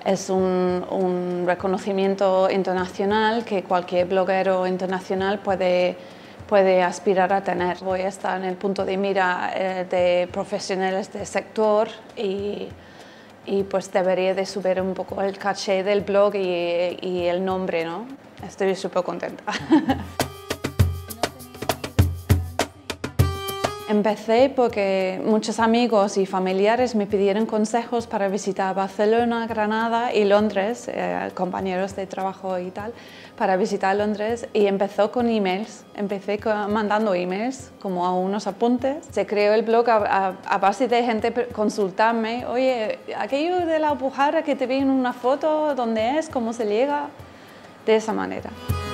es un reconocimiento internacional que cualquier bloguero internacional puede aspirar a tener. Voy a estar en el punto de mira de profesionales del sector y pues debería de subir un poco el caché del blog y el nombre, ¿no? Estoy súper contenta. Empecé porque muchos amigos y familiares me pidieron consejos para visitar Barcelona, Granada y Londres, compañeros de trabajo y tal, para visitar Londres, y empezó con emails. Empecé mandando emails, como a unos apuntes. Se creó el blog a base de gente consultarme, oye, aquello de la Alpujarra que te vi en una foto, ¿dónde es? ¿Cómo se llega? De esa manera.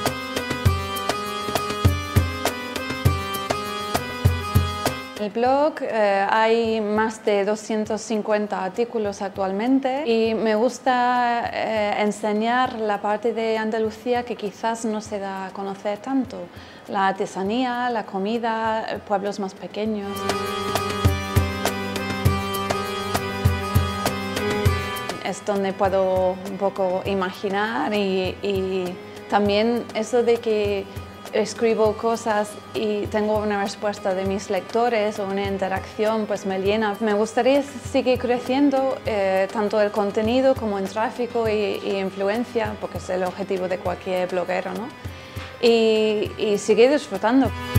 En el blog hay más de 250 artículos actualmente y me gusta enseñar la parte de Andalucía que quizás no se da a conocer tanto. La artesanía, la comida, pueblos más pequeños. Es donde puedo un poco imaginar y también eso de que escribo cosas y tengo una respuesta de mis lectores o una interacción, pues me llena. Me gustaría seguir creciendo tanto el contenido como en tráfico y influencia, porque es el objetivo de cualquier bloguero, ¿no? Y seguir disfrutando.